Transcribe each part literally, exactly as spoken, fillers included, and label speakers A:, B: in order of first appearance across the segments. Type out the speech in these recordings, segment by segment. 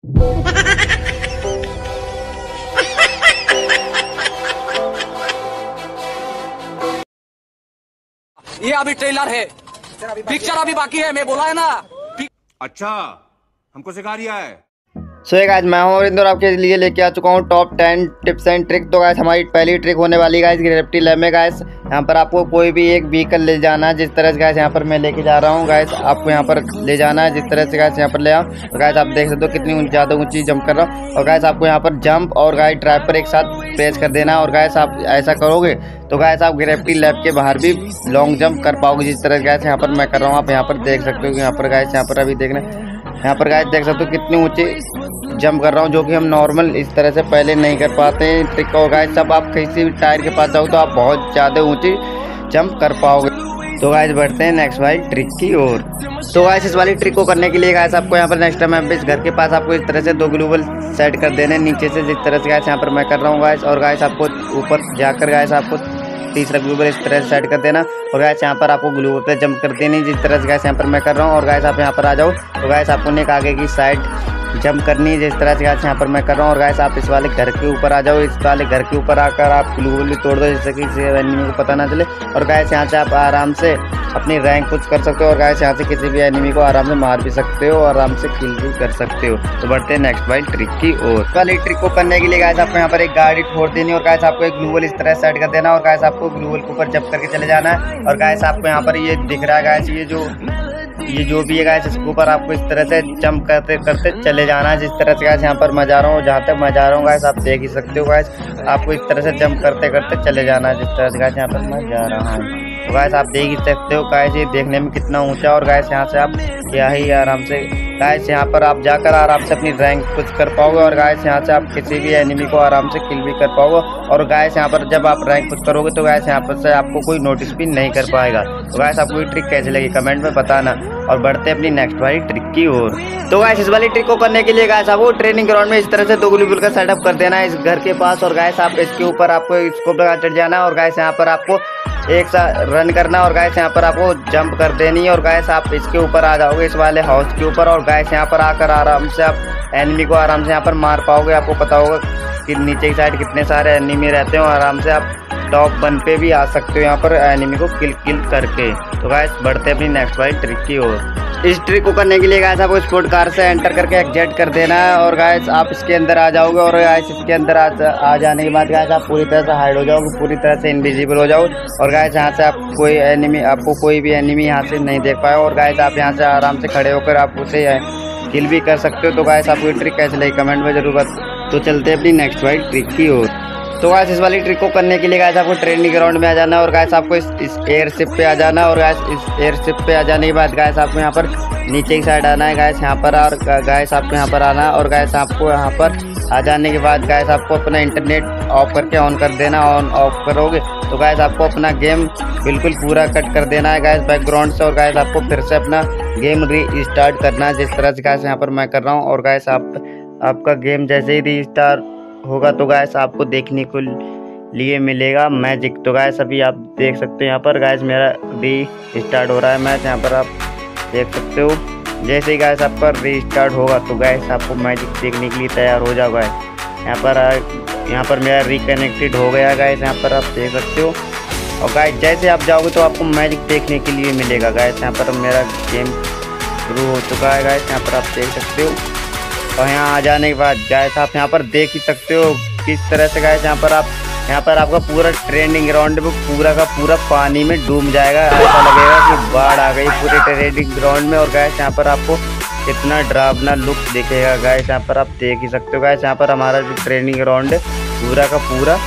A: ये अभी ट्रेलर है, पिक्चर अभी बाकी है, मैं बोला है ना।
B: अच्छा, हमको सिखा रिया है।
C: सो so, गाइस मैं हूं इंदौर, आपके लिए लेके आ चुका हूं top ten tips and trick. तो गाइस हमारी पहली ट्रिक होने वाली गाइस ग्रेविटी लैब में। गाइस यहां पर आपको कोई भी एक व्हीकल ले जाना है, जिस तरह से गाइस यहां पर मैं लेके जा रहा हूं। गाइस आपको यहां पर ले जाना है, जिस तरह से गाइस यहां पर ले आओ। तो गाइस आप देख सकते हो कितनी ज़्यादा ऊंची जंप कर रहा हूँ। और गाइस आपको यहां पर जंप और गाइस ड्राइव पर एक साथ प्रेस कर देना। और गाइस आप ऐसा करोगे तो गाइस आप ग्रेविटी लैब के बाहर भी लॉन्ग जंप कर पाओगे, जिस तरह से गाइस यहाँ पर मैं कर रहा हूँ। आप यहाँ पर देख सकते हो कि यहाँ पर गाइस यहाँ पर अभी देखना, यहाँ पर गाइस देख सकते हो कितनी ऊंची जंप कर रहा हूँ, जो कि हम नॉर्मल इस तरह से पहले नहीं कर पाते हैं। ट्रिक और गाइस जब आप किसी भी टायर के पास जाओ तो आप बहुत ज़्यादा ऊंची जंप कर पाओगे। तो गाइस बढ़ते हैं नेक्स्ट वाली ट्रिक की ओर। तो गाइस इस वाली ट्रिक को करने के लिए गाइस आपको यहाँ पर नेक्स्ट टाइम इस घर के पास आपको इस तरह से दो ग्लूवल सेट कर देने नीचे से, जिस तरह से गाइस यहाँ पर मैं कर रहा हूँ गाइस। और गाइस आपको ऊपर जाकर गाइस आपको तीसरा ग्लूवल इस तरह से सेट कर देना। और गाइस यहाँ पर आपको ग्लूवल पे जंप कर देनी, जिस तरह से गाइस यहाँ पर मैं कर रहा हूँ। और गाइस आप यहाँ पर आ जाओ तो गाइस आपको एक आगे की साइड जंप करनी है, जिस तरह से गाइस यहाँ पर मैं कर रहा हूँ। और गाइस आप इस वाले घर के ऊपर आ जाओ, इस वाले घर के ऊपर आकर आप ग्लूवल भी तोड़ दो, जिससे कि किसी एनिमी को पता ना चले। और गाइस यहाँ से आप आराम से अपनी रैंक पुश कर सकते हो। और गाइस यहाँ से किसी भी एनिमी को आराम से मार भी सकते हो, आराम से किल भी कर सकते हो। तो बढ़ते हैं नेक्स्ट वाली ट्रिक की ओर। वाली ट्रिक को करने के लिए गाइस आपको यहाँ पर एक गाड़ी छोड़ देनी और गाइस आपको एक ग्लूवल इस तरह सेट कर देना। और गाइस आपको ग्लूवल के ऊपर जंप करके चले जाना है। और गाइस आपको यहाँ पर ये दिख रहा है गाइस, ये जो ये जो भी है गाइस, इसके ऊपर आपको इस तरह से जंप करते करते चले जाना है, जिस तरह से गाइस यहाँ पर मैं जा रहा हूँ, जहाँ तक मैं जा रहा हूँ गाइस आप देख ही सकते हो। गाइस आपको इस तरह से जंप करते करते चले जाना है, जिस तरह से गाइस यहाँ पर मैं जा रहा हूँ। तो गाइस आप देख ही सकते हो गाइस ये देखने में कितना ऊंचा। और गाइस यहाँ से आप क्या ही आराम से गाइस यहाँ पर आप जाकर आराम से अपनी रैंक कुछ कर पाओगे। और गाइस यहाँ से आप किसी भी एनिमी को आराम से किल भी कर पाओगे। और गाइस यहाँ पर जब आप रैंक कुछ करोगे तो गाइस यहाँ पर से आपको कोई नोटिस भी नहीं कर पाएगा। तो गाइस आपको ये ट्रिक कैसी लगी कमेंट में बताना। और बढ़ते अपनी नेक्स्ट वाली ट्रिक की ओर। तो गाइस इस वाली ट्रिक को करने के लिए गाइस आपको ट्रेनिंग ग्राउंड में इस तरह से दो ग्लूवल का सेटअप कर देना है इस घर के पास। और गाइस आप इसके ऊपर आपको स्कोप लगा चढ़ जाना है। और गाइस यहाँ पर आपको एक साथ रन करना। और गाइस यहाँ पर आपको जंप कर देनी है। और गाइस आप इसके ऊपर आ जाओगे इस वाले हाउस के ऊपर। और गाइस यहाँ पर आकर आराम से आप एनिमी को आराम से यहाँ पर मार पाओगे। आपको पता होगा कि नीचे की साइड कितने सारे एनिमी रहते हो, आराम से आप टॉप वन पे भी आ सकते हो यहाँ पर एनिमी को किल किल करके। तो गाइस बढ़ते अपनी नेक्स्ट वाली ट्रिक की ओर। इस ट्रिक को करने के लिए गाइस आपको स्पोर्ट कार से एंटर करके एग्जिट कर देना है। और गाइस आप इसके अंदर आ जाओगे। और गाइस इसके अंदर आ, आ जाने के बाद गाइस आप पूरी तरह से हाइड हो जाओगे, पूरी तरह से इनविजिबल हो जाओ। और गाइस यहाँ से आप कोई एनिमी आपको कोई भी एनिमी यहाँ से नहीं देख पाए। और गाइस आप यहाँ से आराम से खड़े होकर आप उसे किल भी कर सकते हो। तो गाइस आपको ये ट्रिक कैसे लगी कमेंट में जरूर बता। तो चलते हैं अपनी नेक्स्ट वाली ट्रिक की ओर। तो गाइस इस वाली ट्रिक को करने के लिए गाइस आपको ट्रेनिंग ग्राउंड में आ जाना है। और गाइस आपको इस, इस एयरशिप पे आ जाना है। और गाइस इस एयरशिप पे आ जाने के बाद गाइस आपको यहाँ पर नीचे की साइड आना है गाइस यहाँ पर। और गाइस आपको यहाँ पर आना है। और गाइस आपको यहाँ पर आ जाने के बाद गाइस आपको अपना इंटरनेट ऑफ करके ऑन कर देना। ऑन ऑफ करोगे तो गाइस आपको अपना गेम बिल्कुल पूरा कट कर देना है गाइस बैकग्राउंड से। और गाइस आपको फिर से अपना गेम री स्टार्ट करना है, जिस तरह से गाइस यहाँ पर मैं कर रहा हूँ। और गाइस आप आपका गेम जैसे ही रीस्टार्ट होगा तो गाइस आपको देखने को लिए मिलेगा मैजिक। तो गाइस अभी आप देख सकते हो यहाँ पर गाइस मेरा री स्टार्ट हो रहा है मैच, यहाँ पर आप देख सकते हो। जैसे ही गाइस आपका रीस्टार्ट होगा तो गाइस आपको मैजिक देखने के लिए तैयार हो जाओ गाइस। यहाँ पर यहाँ पर मेरा रिकनेक्टेड हो गया गाइस, यहाँ पर आप देख सकते हो। और गाइस जैसे आप जाओगे तो आपको मैजिक देखने के लिए मिलेगा गाइस। यहाँ पर मेरा गेम शुरू हो चुका है गाइस, यहाँ पर आप देख सकते हो। और यहाँ आ जाने के बाद गाइस आप यहाँ पर देख ही सकते हो किस तरह से गाइस यहाँ पर आप यहाँ पर आपका पूरा ट्रेनिंग ग्राउंड में पूरा का पूरा पानी में डूब जाएगा। ऐसा लगेगा कि बाढ़ आ गई पूरे ट्रेनिंग ग्राउंड में। और गाइस यहाँ पर आपको कितना डरावना लुक दिखेगा गाइस, यहाँ पर आप देख ही सकते हो। गाइस यहाँ पर हमारा जो ट्रेनिंग ग्राउंड है पूरा का पूरा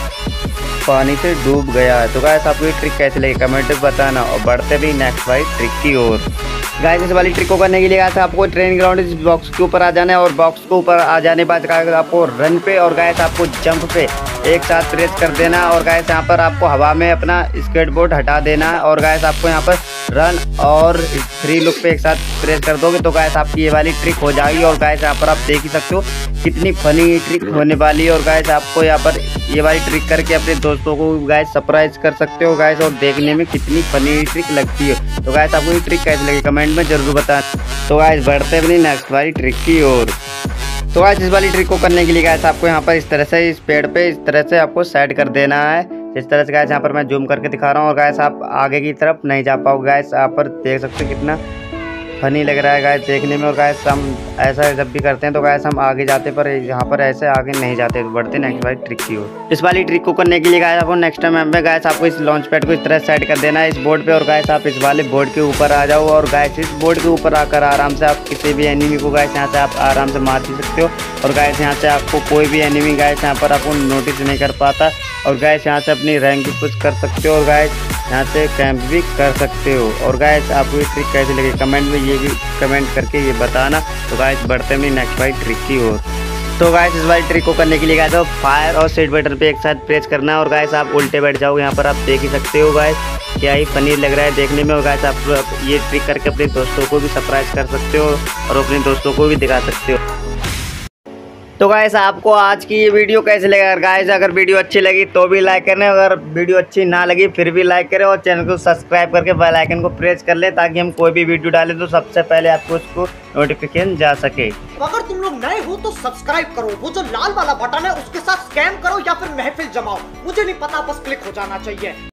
C: पानी से डूब गया है। तो गाइस आपको ये ट्रिक कैसे लगी कमेंट में बताना। और बढ़ते भी नेक्स्ट वाली ट्रिक की ओर। गाइस इस वाली ट्रिक को करने के लिए गाइस आपको ट्रेनिंग ग्राउंड इस बॉक्स के ऊपर आ जाना है। और बॉक्स के ऊपर आ जाने के बाद गाइस आपको रन पे और गाइस आपको जंप पे एक साथ प्रेस कर देना। और गाइस यहाँ पर आपको हवा में अपना स्केटबोर्ड हटा देना है। और गाइस आपको यहाँ पर रन और थ्री लुक पे एक साथ प्रेस कर दोगे तो गाइस आपकी ये वाली ट्रिक हो जाएगी। और गाइस यहाँ पर आप देख ही सकते हो कितनी फनी ट्रिक होने वाली है। और गाइस आपको यहाँ पर ये वाली ट्रिक करके अपने दोस्तों को गाइस सरप्राइज कर सकते हो गाइस। और देखने में कितनी फनी ट्रिक लगती है। तो गाइस आपको ये ट्रिक कैसी लगी कमेंट में जरूर बताना। तो गाइस बढ़ते अपनी नेक्स्ट वाली ट्रिक की ओर। तो तो गाइस इस वाली ट्रिक को करने के लिए गाइस आपको यहाँ पर इस तरह से इस पेड़ पे इस तरह से आपको सेट कर देना है। इस तरह से गाइस यहाँ पर मैं जूम करके दिखा रहा हूँ और गाइस आप आगे की तरफ नहीं जा पाओगे। गाइस यहाँ पर देख सकते हो कितना फनी लग रहा है गाइस देखने में। और गाइस हम ऐसा जब भी करते हैं तो गाइस हम आगे जाते पर यहाँ पर ऐसे आगे नहीं जाते, तो बढ़ते नेक्स्ट वाली ट्रिक की ओर। इस वाली ट्रिक को करने के लिए गाइस आपको नेक्स्ट टाइम में गाइस आपको इस लॉन्च पैड को इस तरह सेट कर देना है इस बोर्ड पे। और गाइस आप इस वाले बोर्ड के ऊपर आ जाओ और गाइस इस बोर्ड के ऊपर आकर आराम से आप किसी भी एनिमी को गाइस यहाँ से आप आराम से मार भी सकते हो। और गाइस यहाँ से आपको कोई भी एनिमी गाइस यहाँ पर आपको नोटिस नहीं कर पाता। और गाइस यहाँ से अपनी रैंक भी पुश कर सकते हो और गाइस यहाँ से कैंप भी कर सकते हो। और गाइस आपको ये ट्रिक कैसी लगी कमेंट में ये भी कमेंट करके ये बताना। तो गाइस बढ़ते हैं नेक्स्ट वाली ट्रिक की ओर। तो गाइस इस वाली ट्रिक को करने के लिए गाइस आप फायर और सेट बटन पे एक साथ प्रेस करना है और गाइस आप उल्टे बैठ जाओगे। यहाँ पर आप देख ही सकते हो गाइस क्या ही फनी लग रहा है देखने में। और गाइस आप ये ट्रिक करके अपने दोस्तों को भी सरप्राइज कर सकते हो और अपने दोस्तों को भी दिखा सकते हो। तो गाइस आपको आज की ये वीडियो कैसे लगा? गाइस अगर वीडियो अच्छी लगी तो भी लाइक करें, अगर वीडियो अच्छी ना लगी फिर भी लाइक करें और चैनल को सब्सक्राइब करके बेल आइकन को प्रेस कर ले ताकि हम कोई भी वीडियो डालें तो सबसे पहले आपको उसको नोटिफिकेशन जा सके।
D: अगर तुम लोग नए हो तो सब्सक्राइब करो, वो जो लाल वाला बटन है उसके साथ स्कैम करो या फिर महफिल जमाओ, मुझे नहीं पता, बस क्लिक हो जाना चाहिए।